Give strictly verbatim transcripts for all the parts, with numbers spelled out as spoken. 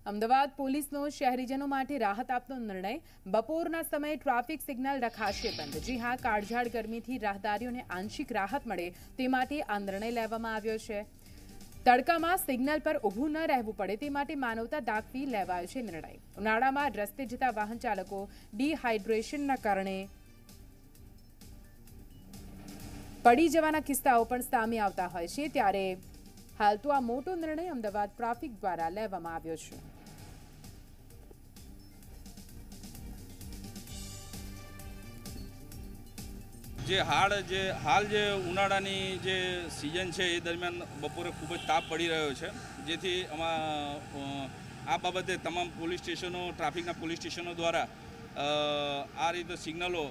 અમદાવાદ પોલીસનો શહેરીજનો માટે રાહત આપતો નિર્ણય. બપોરના સમયે ટ્રાફિક સિગ્નલ રખાશે બંધ. જી હા, કાળઝાળ ગરમીથી રાહદારીઓને આંશિક રાહત મળે તે માટે આ નિર્ણય લેવામાં આવ્યો છે. તડકામાં સિગ્નલ પર ઊભું ન રહેવું પડે તે માટે માનવતા દાખવી લેવાયો છે નિર્ણય. ઉનાળામાં રસ્તે જતા વાહન ચાલકો ડિહાઇડ્રેશનના કારણે પડી જવાના કિસ્સાઓ પણ સામે આવતા હોય છે, ત્યારે હાલ તો આ મોટો નિર્ણય અમદાવાદ ટ્રાફિક દ્વારા લેવામાં આવ્યો છે. જે હાલ જે હાલ જે ઉનાળાની જે સિઝન છે એ દરમિયાન બપોરે ખૂબ જ તાપ પડી રહ્યો છે, જેથી આમાં આ બાબતે તમામ પોલીસ સ્ટેશનો ટ્રાફિકના પોલીસ સ્ટેશનો દ્વારા આ રીતે સિગ્નલો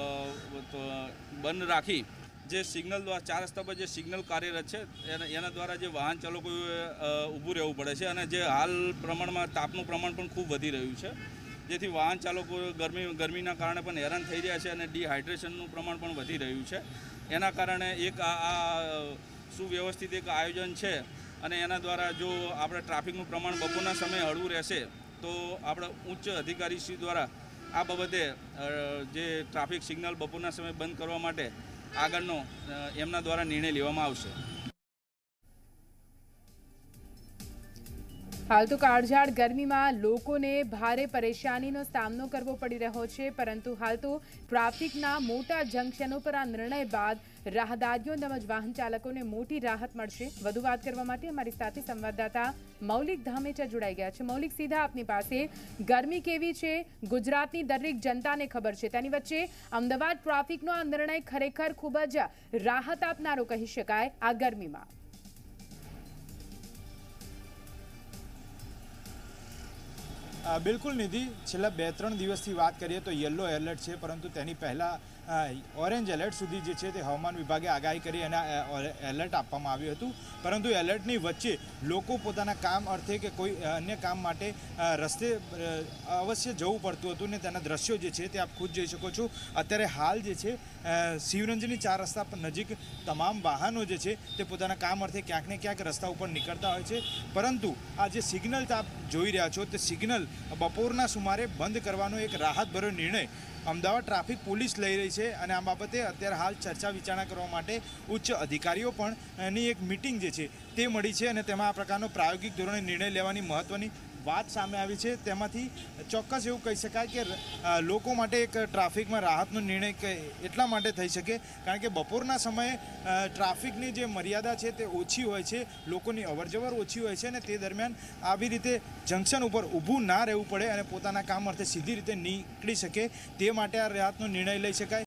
બંધ રાખી જે સિગ્નલ દ્વારા ચાર રસ્તા પર જે સિગ્નલ કાર્યરત છે એના દ્વારા જે વાહન ચાલકોએ ઊભું રહેવું પડે છે, અને જે હાલ પ્રમાણમાં તાપનું પ્રમાણ પણ ખૂબ વધી રહ્યું છે, જેથી વાહન ચાલકો ગરમી ગરમીના કારણે પણ હેરાન થઈ રહ્યા છે અને ડિહાઇડ્રેશનનું પ્રમાણ પણ વધી રહ્યું છે. એના કારણે એક આ સુવ્યવસ્થિત એક આયોજન છે, અને એના દ્વારા જો આપણે ટ્રાફિકનું પ્રમાણ બપોરના સમયે હળવું રહેશે તો આપણે ઉચ્ચ અધિકારીશ્રી દ્વારા આ બાબતે જે ટ્રાફિક સિગ્નલ બપોરના સમયે બંધ કરવા માટે આગળનો એમના દ્વારા નિર્ણય લેવામાં આવશે. હાલ તો કાળઝાળ ગરમીમાં લોકોને ભારે પરેશાનીનો સામનો કરવો પડી રહ્યો છે, પરંતુ હાલ તો ટ્રાફિકના મોટા જંકશનો પર આ નિર્ણય બાદ રાહદારીઓ તેમજ વાહન ચાલકોને મોટી રાહત મળશે. વધુ વાત કરવા માટે અમારી સાથે સંવાદદાતા મૌલિક ધામેચા જોડાઈ ગયા છે. મૌલિક, સીધા આપની પાસે. ગરમી કેવી છે ગુજરાતની દરેક જનતાને ખબર છે, તેની વચ્ચે અમદાવાદ ટ્રાફિકનો આ નિર્ણય ખરેખર ખૂબ જ રાહત આપનારો કહી શકાય આ ગરમીમાં. બિલકુલ નિધિ, છેલ્લા બે ત્રણ દિવસથી વાત કરીએ તો યલો એલર્ટ છે, પરંતુ તેની પહેલાં ઓરેન્જ એલર્ટ સુધી જે છે તે હવામાન વિભાગે આગાહી કરી અને એલર્ટ આપવામાં આવ્યું હતું. પરંતુ એલર્ટની વચ્ચે લોકો પોતાના કામ અર્થે કે કોઈ અન્ય કામ માટે રસ્તે અવશ્ય જવું પડતું હતું, ને તેના દ્રશ્યો જે છે તે આપ ખુદ જોઈ શકો છો. અત્યારે હાલ જે છે શિવરંજની ચાર રસ્તા પર નજીક તમામ વાહનો જે છે તે પોતાના કામ અર્થે ક્યાંક ને ક્યાંક રસ્તા ઉપર નીકળતા હોય છે, પરંતુ આ જે સિગ્નલ આપ જોઈ રહ્યા છો તે સિગ્નલ બપોરના સુમારે બંધ કરવાનો એક રાહતભર્યો નિર્ણય અમદાવાદ ટ્રાફિક પોલીસ લઈ રહી છે, અને આ બાબતે અત્યારે હાલ ચર્ચા વિચારણા કરવા માટે ઉચ્ચ અધિકારીઓ પણ એની એક મિટિંગ જે છે તે મળી છે, અને તેમાં આ પ્રકારનો પ્રાયોગિક ધોરણે નિર્ણય લેવાની મહત્ત્વની વાત સામે આવી છે. તેમાંથી ચોક્કસ એવું કહી શકાય કે લોકો માટે એક ટ્રાફિકમાં રાહતનો નિર્ણય એટલા માટે થઈ શકે કારણ કે બપોરના સમયે ટ્રાફિકની જે મર્યાદા છે તે ઓછી હોય છે, લોકોની અવરજવર ઓછી હોય છે, અને તે દરમિયાન આવી રીતે જંકશન ઉપર ઊભું ના રહેવું પડે અને પોતાના કામ અર્થે સીધી રીતે નીકળી શકે તે માટે આ રાહતનો નિર્ણય લઈ શકાય.